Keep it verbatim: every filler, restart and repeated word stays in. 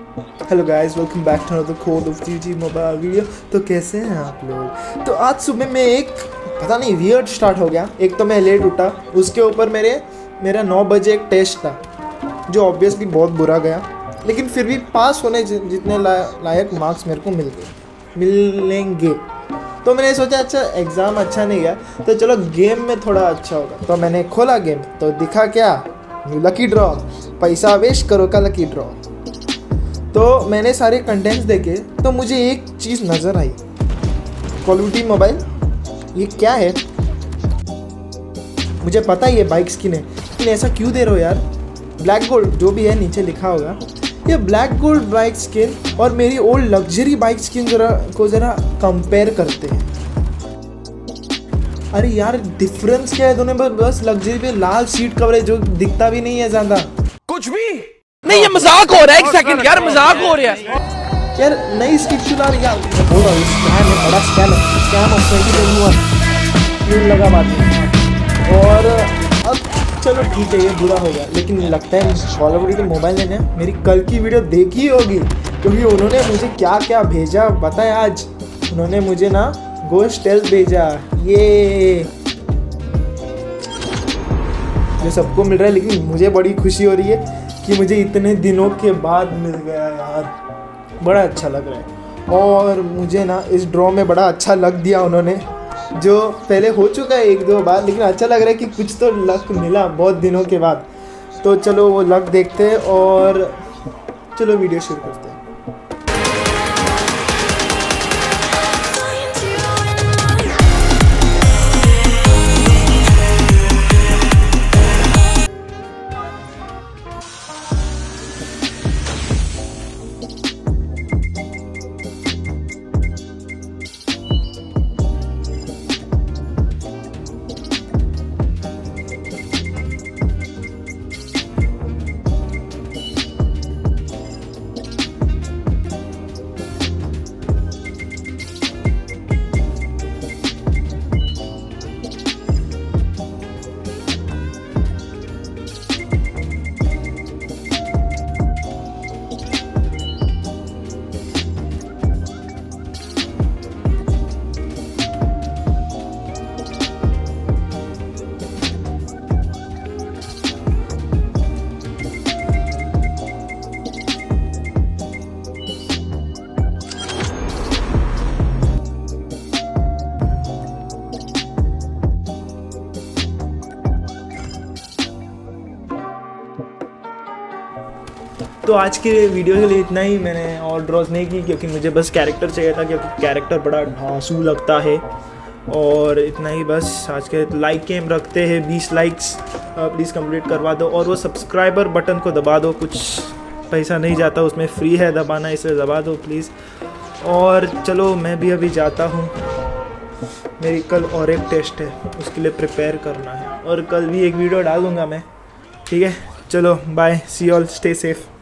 Hello guys, welcome back to another code of GG mobile video. तो कैसे हैं आप लोग? तो आज सुबह में एक पता नहीं वियर्ड स्टार्ट हो गया। एक तो मैं लेट उठा, उसके ऊपर मेरे मेरा नौ बजे एक टेस्ट था जो ऑब्वियसली बहुत बुरा गया, लेकिन फिर भी पास होने जितने ला, लायक मार्क्स मेरे को मिल गए मिलेंगे। तो मैंने सोचा अच्छा एग्ज़ाम अच्छा नहीं गया तो चलो गेम में थोड़ा अच्छा होगा। तो मैंने खोला गेम तो दिखा क्या, लकी ड्रॉ, पैसा वेस्ट करो का लकी ड्रॉ। तो मैंने सारे कंटेंट्स देखे तो मुझे एक चीज़ नज़र आई, कॉल ऑफ ड्यूटी मोबाइल ये क्या है? मुझे पता ही है बाइक स्किन है, लेकिन ऐसा क्यों दे रहे हो यार? ब्लैक गोल्ड जो भी है नीचे लिखा होगा, ये ब्लैक गोल्ड बाइक स्किन और मेरी ओल्ड लग्जरी बाइक स्किन जरा को ज़रा कंपेयर करते हैं। अरे यार डिफरेंस क्या है दोनों में? बस लग्जरी पे लाल सीट कवरेज जो दिखता भी नहीं है ज़्यादा, कुछ भी नहीं। ये मजाक हो रहा है, एक सेकंड यार, मजाक हो रहा है यार। नई स्किट चला रही यार, बोल रहा हूँ स्कैम है, बड़ा स्कैम है, scam of twenty twenty one लगा बात है। और अब चलो ठीक है ये बुरा हो गया, लेकिन लगता है कॉल ऑफ ड्यूटी मोबाइल ने मेरी कल की वीडियो देखी होगी, क्योंकि उन्होंने मुझे क्या क्या भेजा बताया। आज उन्होंने मुझे ना गोस्ट टेल्स भेजा, ये जो सबको मिल रहा है, लेकिन मुझे बड़ी खुशी हो रही है कि मुझे इतने दिनों के बाद मिल गया यार, बड़ा अच्छा लग रहा है। और मुझे ना इस ड्रॉ में बड़ा अच्छा लक दिया उन्होंने, जो पहले हो चुका है एक दो बार, लेकिन अच्छा लग रहा है कि कुछ तो लक मिला बहुत दिनों के बाद। तो चलो वो लक देखते हैं और चलो वीडियो शुरू करते हैं। तो आज के वीडियो के लिए इतना ही। मैंने और ड्रॉज नहीं की क्योंकि मुझे बस कैरेक्टर चाहिए था, क्योंकि कैरेक्टर बड़ा ढांसू लगता है। और इतना ही बस आज के। लाइक के हम रखते हैं बीस लाइक्स, प्लीज़ कंप्लीट करवा दो। और वो सब्सक्राइबर बटन को दबा दो, कुछ पैसा नहीं जाता उसमें, फ्री है दबाना, इसे दबा दो प्लीज़। और चलो मैं भी अभी जाता हूँ, मेरी कल और एक टेस्ट है, उसके लिए प्रिपेयर करना है, और कल भी एक वीडियो डाल दूँगा मैं, ठीक है? चलो bye, see all, stay safe.